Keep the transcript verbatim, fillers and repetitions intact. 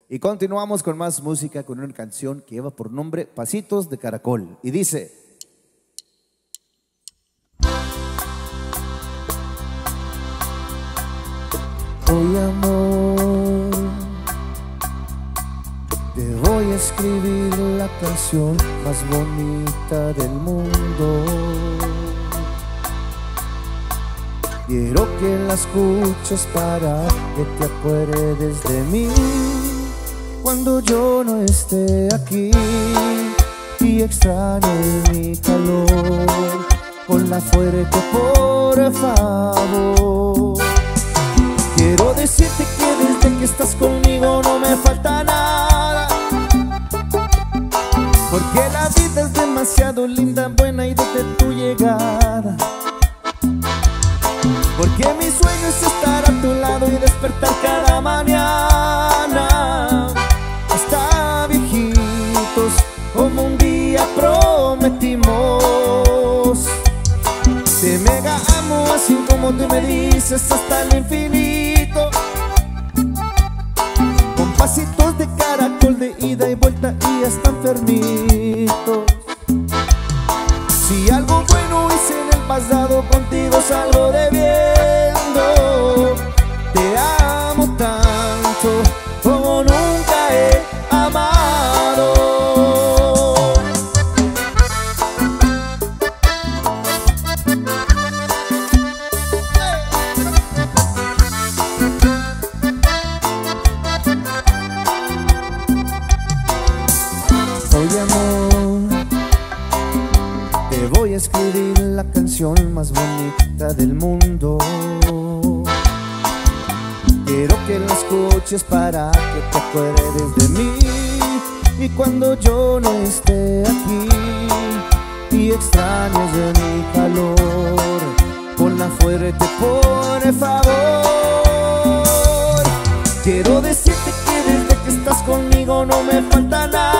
Y continuamos con más música, con una canción que lleva por nombre Pasitos de Caracol. Y dice: hoy, amor, te voy a escribir la canción más bonita del mundo. Quiero que la escuches para que te acuerdes de mí cuando yo no esté aquí y extrañes mi calor. Ponla fuerte, por favor. Quiero decirte que desde que estás conmigo no me falta nada, porque la vida es demasiado linda, buena y desde tu llegada. Porque mi sueño es estar a tu lado y despertar cada mañana hasta viejitos, como un día prometimos. Te mega amo así como tú me dices, hasta el infinito, con pasitos de caracol de ida y vuelta y hasta enfermitos. Si algo bueno hice en el pasado, contigo salgo debiendo. Te amo tanto como nunca he amado. Oye, amor, te voy a escribir la canción más bonita del mundo. Quiero que la escuches para que te acuerdes de mí y cuando yo no esté aquí y extrañes de mi calor, ponla fuerte, por favor. Quiero decirte que desde que estás conmigo no me falta nada,